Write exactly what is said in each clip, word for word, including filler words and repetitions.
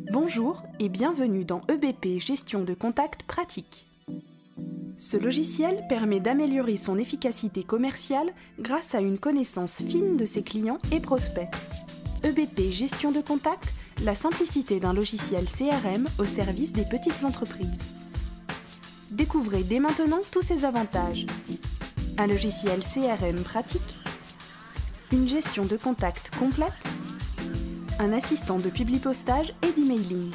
Bonjour et bienvenue dans E B P Gestion de contact pratique. Ce logiciel permet d'améliorer son efficacité commerciale grâce à une connaissance fine de ses clients et prospects. E B P Gestion de contact, la simplicité d'un logiciel C R M au service des petites entreprises. Découvrez dès maintenant tous ses avantages. Un logiciel C R M pratique, une gestion de contact complète, un assistant de publipostage et d'emailing.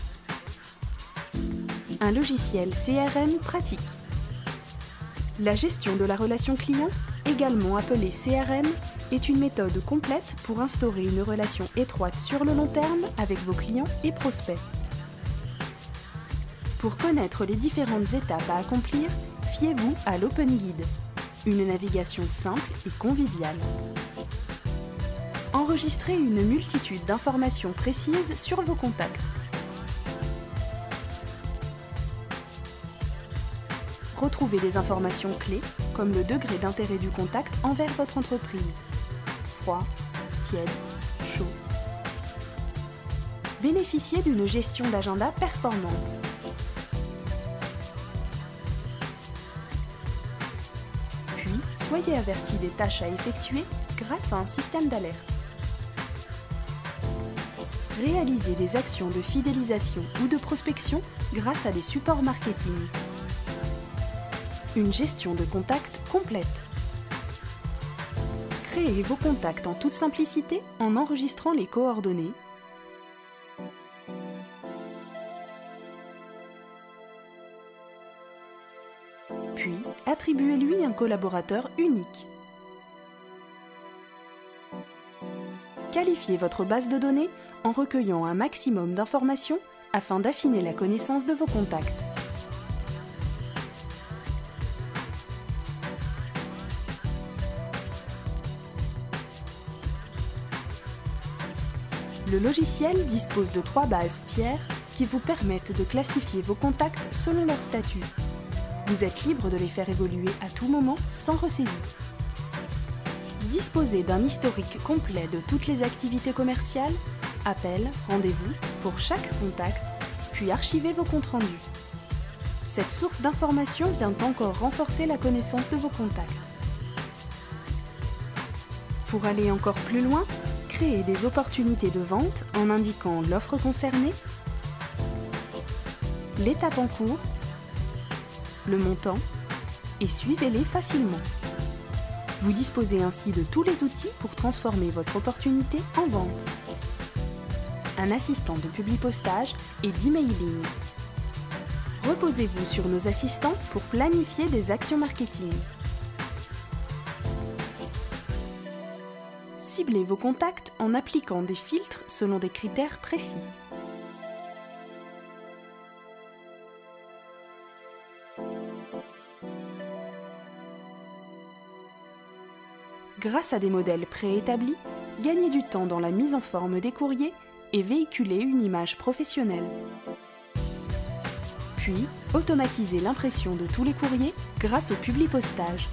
Un logiciel C R M pratique. La gestion de la relation client, également appelée C R M, est une méthode complète pour instaurer une relation étroite sur le long terme avec vos clients et prospects. Pour connaître les différentes étapes à accomplir, fiez-vous à l'Open Guide, une navigation simple et conviviale. Enregistrez une multitude d'informations précises sur vos contacts. Retrouvez des informations clés, comme le degré d'intérêt du contact envers votre entreprise. Froid, tiède, chaud. Bénéficiez d'une gestion d'agenda performante. Puis, soyez avertis des tâches à effectuer grâce à un système d'alerte. Réalisez des actions de fidélisation ou de prospection grâce à des supports marketing. Une gestion de contact complète. Créez vos contacts en toute simplicité en enregistrant les coordonnées. Puis, attribuez-lui un collaborateur unique. Qualifiez votre base de données en recueillant un maximum d'informations afin d'affiner la connaissance de vos contacts. Le logiciel dispose de trois bases tiers qui vous permettent de classifier vos contacts selon leur statut. Vous êtes libre de les faire évoluer à tout moment sans ressaisie. Disposez d'un historique complet de toutes les activités commerciales, appels, rendez-vous pour chaque contact, puis archivez vos comptes rendus. Cette source d'information vient encore renforcer la connaissance de vos contacts. Pour aller encore plus loin, créez des opportunités de vente en indiquant l'offre concernée, l'étape en cours, le montant et suivez-les facilement. Vous disposez ainsi de tous les outils pour transformer votre opportunité en vente. Un assistant de publipostage et d'emailing. Reposez-vous sur nos assistants pour planifier des actions marketing. Ciblez vos contacts en appliquant des filtres selon des critères précis. Grâce à des modèles préétablis, gagnez du temps dans la mise en forme des courriers et véhiculez une image professionnelle. Puis, automatisez l'impression de tous les courriers grâce au publipostage.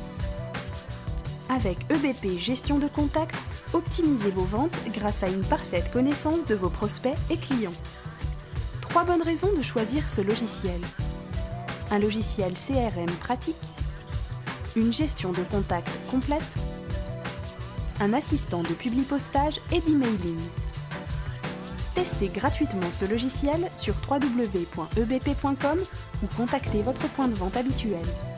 Avec E B P Gestion de contact, optimisez vos ventes grâce à une parfaite connaissance de vos prospects et clients. Trois bonnes raisons de choisir ce logiciel. Un logiciel C R M pratique, une gestion de contact complète, un assistant de publipostage et d'emailing. Testez gratuitement ce logiciel sur w w w point e b p point com ou contactez votre point de vente habituel.